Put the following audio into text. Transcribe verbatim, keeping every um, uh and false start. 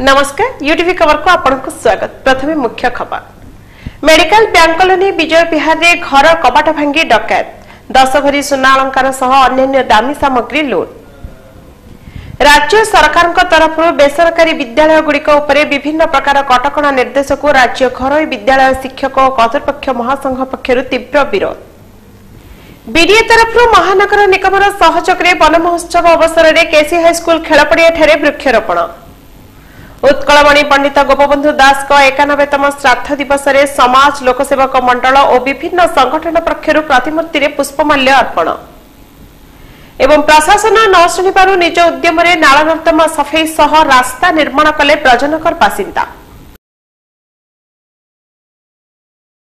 नमस्कार यूटीवी खबर को आपको स्वागत। प्रथमे मुख्य खबर। Medical bank colony Vijay Vihar रे घर कबाट भांगी डकैत दस भरी सुना अलंकार सह अन्य दामी सामग्री लूट। राज्य सरकार तरफ बेसरकारी विद्यालय गुड़िक विभिन्न प्रकार कटकणा निर्देश को राज्य घरोई विद्यालय शिक्षक और कर्तृपक्ष महासंघ पक्षर तीव्र विरोध। बीडीए तरफ महानगर निगम सहयोग में वन महोत्सव अवसर में केसी हाईस्कल खेलपड़िया वृक्षरोपण। उत्कलमणि पंडित गोपबंधु दास का एकानबेतम श्राद्ध दिवस में समाज लोकसेवक मंडल और विभिन्न संगठन पक्षर प्रतिमूर्ति में पुष्पमाल्य अर्पण एवं प्रशासन न शुणिबारु निज उद्यम नाल नर्दमा सफेई सह रास्ता निर्माण कले प्रजनकर बासिंदा।